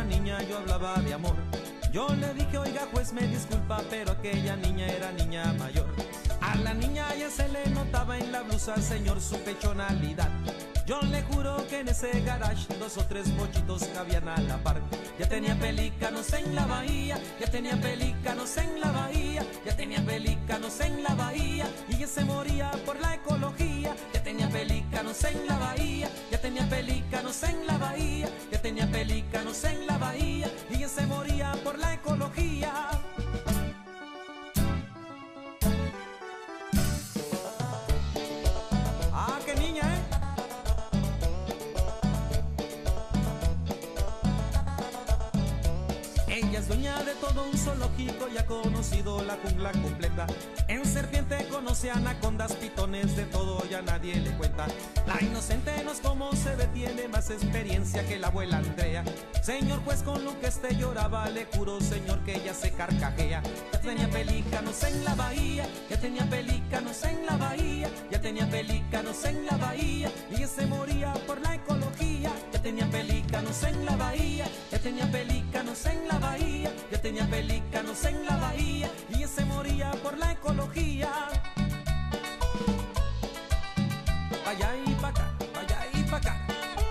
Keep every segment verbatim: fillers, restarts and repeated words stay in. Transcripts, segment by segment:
una niña yo hablaba de amor. Yo le dije, oiga juez, me disculpa, pero aquella niña era niña mayor. A la niña ya se le notaba en la blusa, señor, su pechonalidad. Yo le juro que en ese garage dos o tres bochitos cabían a la par. Ya tenía pelícanos en la bahía, ya tenía pelícanos en la bahía, ya tenía pelícanos en la bahía, y ella se moría por la ecología. Ya tenía pelícanos en la bahía, ya tenía pelícanos en la bahía, ya tenía pelícanos en la bahía, y ella se moría por la ecología. Ah, qué niña, ¿eh? Ella es dueña de todo un zoológico y ha conocido la jungla completa. En serpiente conoce anacondas, pitones, de todo ya nadie le cuenta. La inocente no es como se ve, tiene más experiencia que la abuela Andrea. Señor juez, con lo que este lloraba, le juro, señor, que ella se carcajea. Ya tenía pelícanos en la bahía, ya tenía pelícanos en la bahía, ya tenía pelícanos en la bahía, y ella se moría por la ecología. Ya tenía pelícanos en la bahía, ya tenía pelícanos en la bahía, ya tenía pelícanos en la bahía, y ella se moría por la ecología. Vaya y pa' acá, vaya y pa' acá.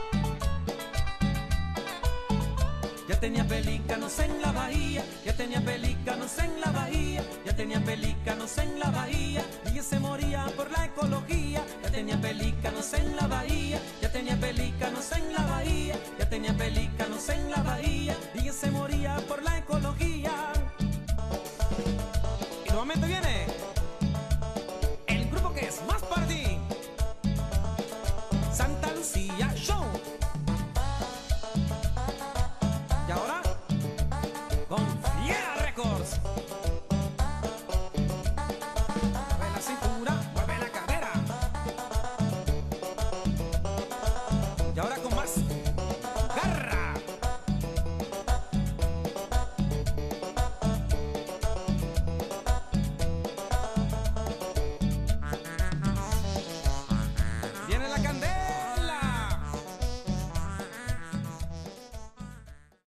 Ya tenía pelícanos en la bahía, ya tenía pelícanos en la bahía, ya tenía pelícanos en la bahía, y ella se moría por la ecología. Ya tenía pelícanos en la bahía, ya tenía pelícanos en la bahía, ya tenía pelícanos en la bahía, y ella se moría por la ecología. Y nuevamente viene.